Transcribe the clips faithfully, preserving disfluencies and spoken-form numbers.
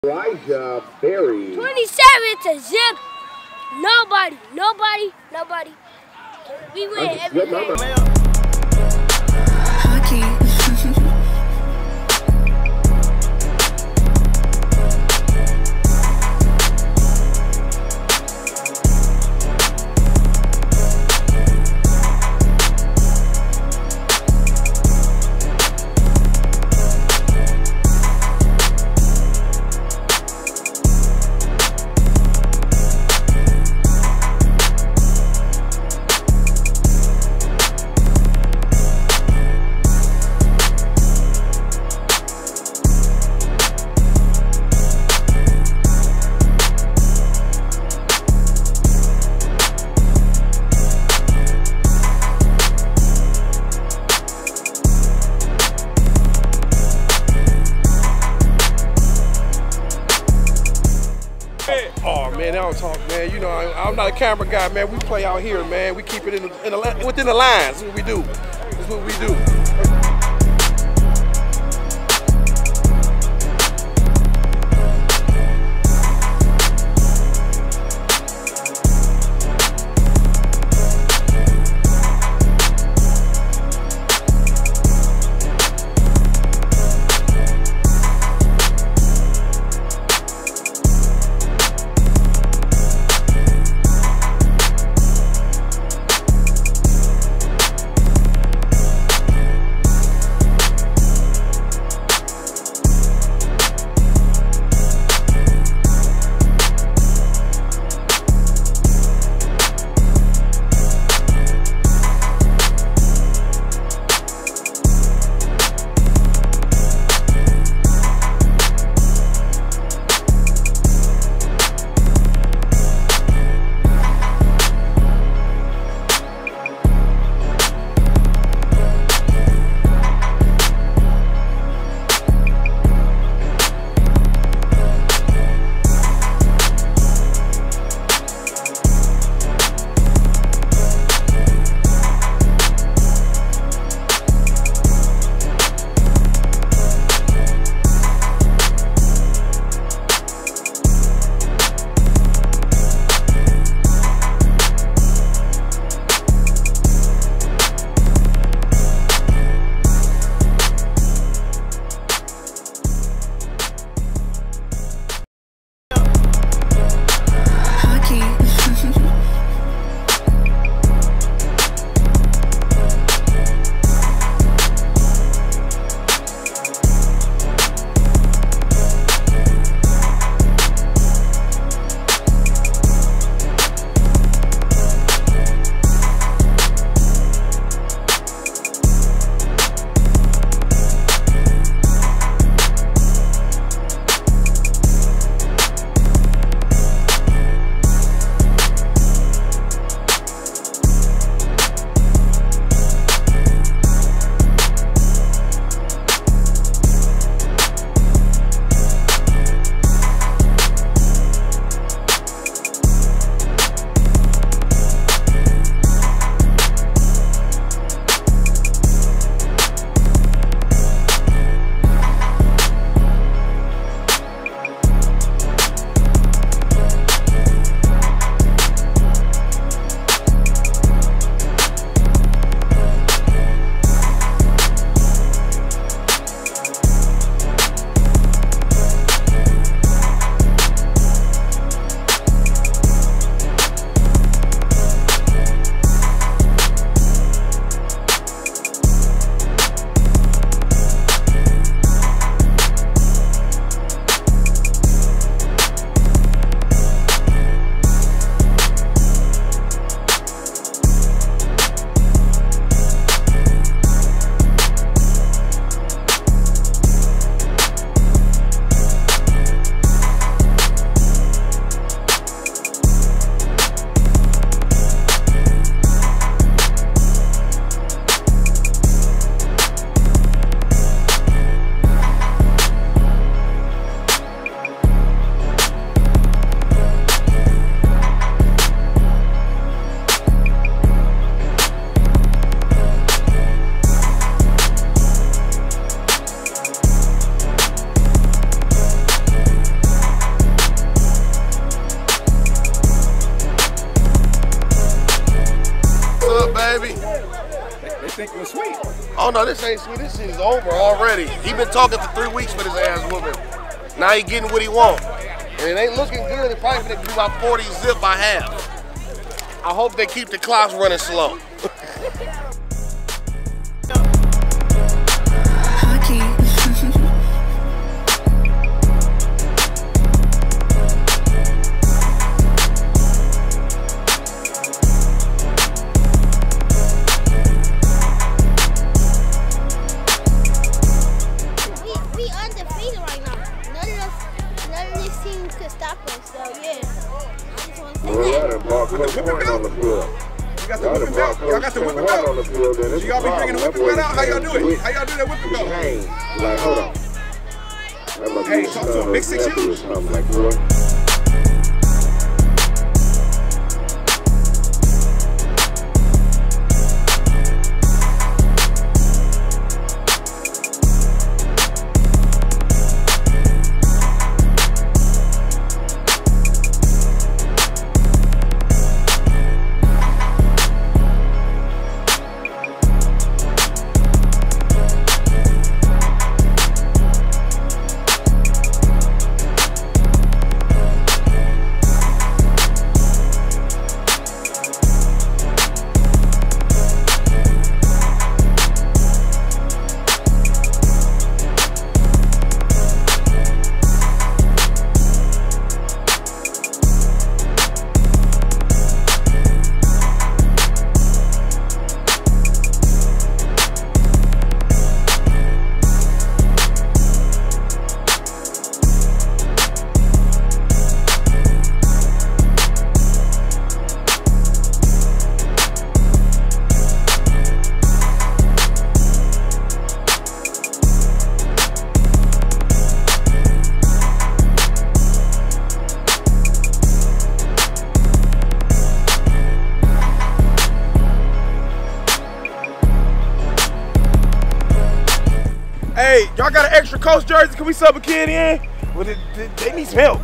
Elijah Berry. twenty-seven to zip. Nobody, nobody, nobody. We win every game. Hockey. Oh man, they don't talk, man. You know, I, I'm not a camera guy, man. We play out here, man. We keep it in the, in the within the lines. That's what we do. That's what we do. think it was sweet. Oh no, this ain't sweet. This shit is over already. He been talking for three weeks for this ass whooping. Now he getting what he want. And it ain't looking good. It probably gonna do about forty zip by half. I hope they keep the clocks running slow. On the field. You got the whipping belt? Y'all got the whipping belt? On the field, then So y'all be bringing the whipping belt out? How y'all do it? How y'all do that whipping belt? Hey, like, hold on. Hey, talk to him. Big six U? Like, boy. Hey, y'all got an extra Coach jersey? Can we sub a kid in? Well, they, they, they need some help.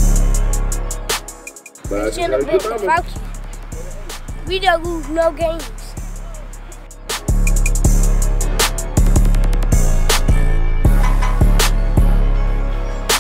We shouldn't have picked the Falcons. We don't lose no game.